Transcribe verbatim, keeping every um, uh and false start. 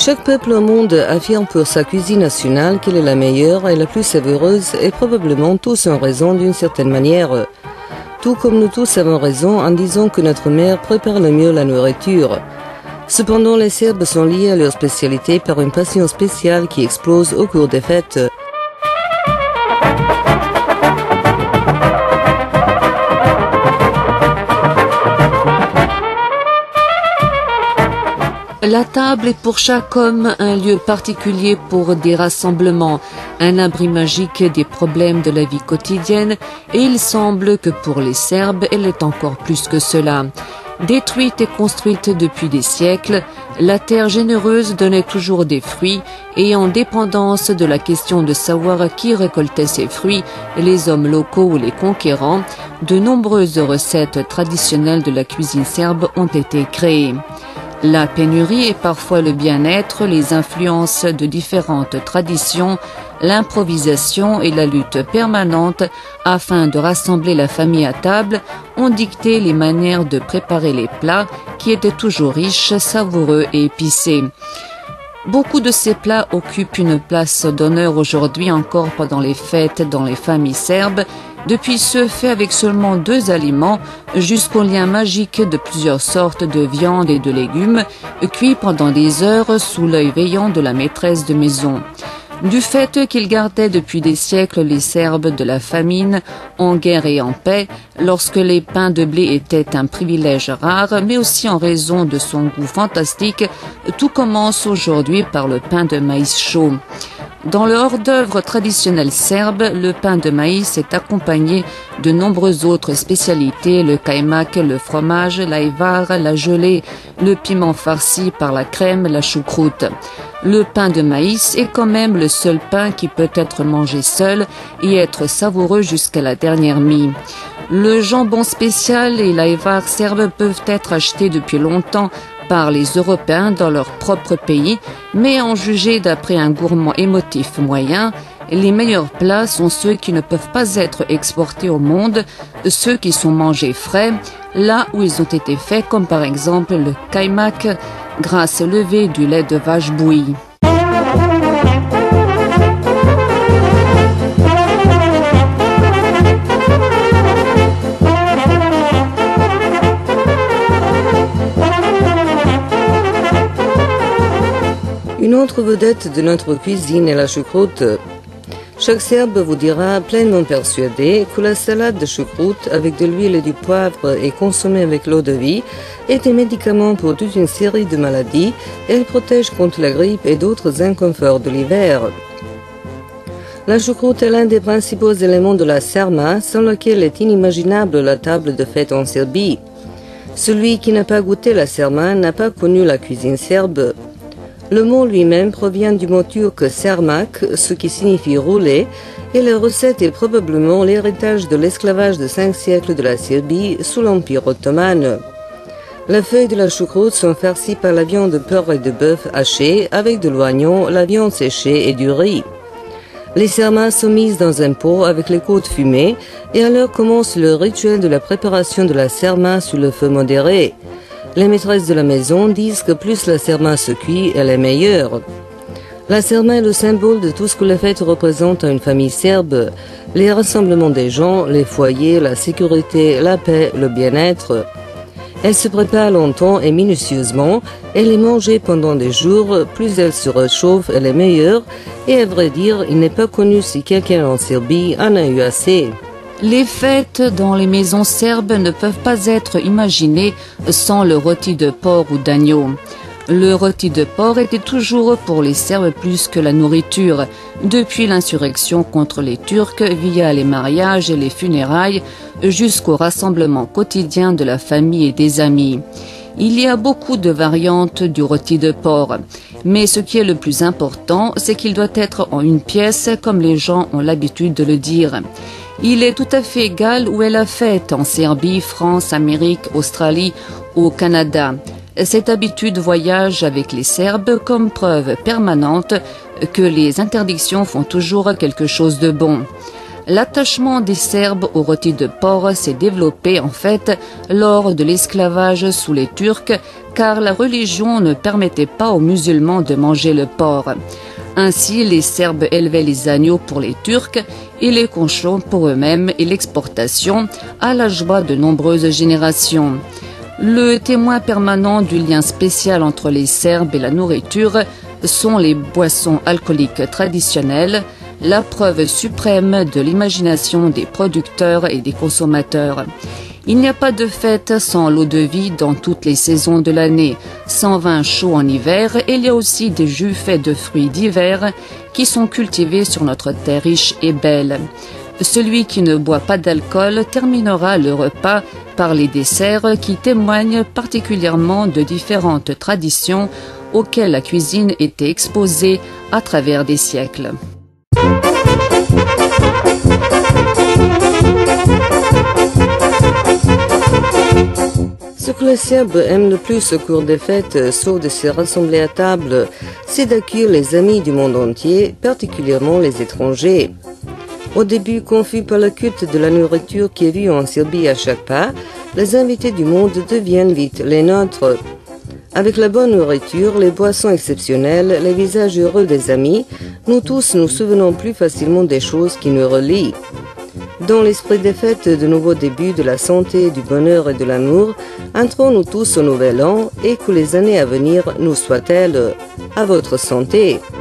Chaque peuple au monde affirme pour sa cuisine nationale qu'elle est la meilleure et la plus savoureuse et probablement tous ont raison d'une certaine manière. Tout comme nous tous avons raison en disant que notre mère prépare le mieux la nourriture. Cependant, les Serbes sont liés à leur spécialité par une passion spéciale qui explose au cours des fêtes. La table est pour chaque homme un lieu particulier pour des rassemblements, un abri magique des problèmes de la vie quotidienne, et il semble que pour les Serbes, elle est encore plus que cela. Détruite et construite depuis des siècles, la terre généreuse donnait toujours des fruits, et en dépendance de la question de savoir qui récoltait ces fruits, les hommes locaux ou les conquérants, de nombreuses recettes traditionnelles de la cuisine serbe ont été créées. La pénurie et parfois le bien-être, les influences de différentes traditions, l'improvisation et la lutte permanente afin de rassembler la famille à table ont dicté les manières de préparer les plats qui étaient toujours riches, savoureux et épicés. Beaucoup de ces plats occupent une place d'honneur aujourd'hui encore pendant les fêtes dans les familles serbes, depuis ceux faits avec seulement deux aliments jusqu'au lien magique de plusieurs sortes de viande et de légumes cuits pendant des heures sous l'œil veillant de la maîtresse de maison. Du fait qu'ils gardaient depuis des siècles les Serbes de la famine, en guerre et en paix, lorsque les pains de blé étaient un privilège rare, mais aussi en raison de son goût fantastique, tout commence aujourd'hui par le pain de maïs chaud. Dans le hors-d'œuvre traditionnel serbe, le pain de maïs est accompagné de nombreuses autres spécialités, le kaymak, le fromage, l'ajvar, la gelée, le piment farci par la crème, la choucroute. Le pain de maïs est quand même le seul pain qui peut être mangé seul et être savoureux jusqu'à la dernière mie. Le jambon spécial et l'ajvar serbe peuvent être achetés depuis longtemps par les Européens dans leur propre pays, mais en jugé d'après un gourmand émotif moyen, les meilleurs plats sont ceux qui ne peuvent pas être exportés au monde, ceux qui sont mangés frais, là où ils ont été faits, comme par exemple le kaymak, graisse levée du lait de vache bouilli. Une autre vedette de notre cuisine est la choucroute. Chaque Serbe vous dira, pleinement persuadé, que la salade de choucroute avec de l'huile et du poivre et consommée avec l'eau de vie est un médicament pour toute une série de maladies. Elle protège contre la grippe et d'autres inconforts de l'hiver. La choucroute est l'un des principaux éléments de la sarma, sans lequel est inimaginable la table de fête en Serbie. Celui qui n'a pas goûté la sarma n'a pas connu la cuisine serbe. Le mot lui-même provient du mot turc sarmak, ce qui signifie rouler, et la recette est probablement l'héritage de l'esclavage de cinq siècles de la Serbie sous l'Empire ottoman. Les feuilles de la choucroute sont farcies par la viande de porc et de bœuf hachée avec de l'oignon, la viande séchée et du riz. Les sarmas sont mises dans un pot avec les côtes fumées et alors commence le rituel de la préparation de la sarma sous le feu modéré. Les maîtresses de la maison disent que plus la sarma se cuit, elle est meilleure. La sarma est le symbole de tout ce que la fête représente à une famille serbe. Les rassemblements des gens, les foyers, la sécurité, la paix, le bien-être. Elle se prépare longtemps et minutieusement. Elle est mangée pendant des jours. Plus elle se réchauffe, elle est meilleure. Et à vrai dire, il n'est pas connu si quelqu'un en Serbie en a eu assez. Les fêtes dans les maisons serbes ne peuvent pas être imaginées sans le rôti de porc ou d'agneau. Le rôti de porc était toujours pour les Serbes plus que la nourriture, depuis l'insurrection contre les Turcs via les mariages et les funérailles jusqu'au rassemblement quotidien de la famille et des amis. Il y a beaucoup de variantes du rôti de porc, mais ce qui est le plus important, c'est qu'il doit être en une pièce comme les gens ont l'habitude de le dire. Il est tout à fait égal où est la fête, en Serbie, France, Amérique, Australie ou au Canada. Cette habitude voyage avec les Serbes comme preuve permanente que les interdictions font toujours quelque chose de bon. L'attachement des Serbes au rôti de porc s'est développé en fait lors de l'esclavage sous les Turcs, car la religion ne permettait pas aux musulmans de manger le porc. Ainsi, les Serbes élevaient les agneaux pour les Turcs et les cochons pour eux-mêmes et l'exportation à la joie de nombreuses générations. Le témoin permanent du lien spécial entre les Serbes et la nourriture sont les boissons alcooliques traditionnelles, la preuve suprême de l'imagination des producteurs et des consommateurs. Il n'y a pas de fête sans l'eau de vie dans toutes les saisons de l'année, sans vin chaud en hiver, et il y a aussi des jus faits de fruits d'hiver qui sont cultivés sur notre terre riche et belle. Celui qui ne boit pas d'alcool terminera le repas par les desserts qui témoignent particulièrement de différentes traditions auxquelles la cuisine était exposée à travers des siècles. Ce que les Serbes aiment le plus au cours des fêtes, sauf de se rassembler à table, c'est d'accueillir les amis du monde entier, particulièrement les étrangers. Au début, confus par le culte de la nourriture qui est vu en Serbie à chaque pas, les invités du monde deviennent vite les nôtres. Avec la bonne nourriture, les boissons exceptionnelles, les visages heureux des amis, nous tous nous souvenons plus facilement des choses qui nous relient. Dans l'esprit des fêtes de nouveaux débuts, de la santé, du bonheur et de l'amour, entrons-nous tous au nouvel an et que les années à venir nous soient-elles à votre santé.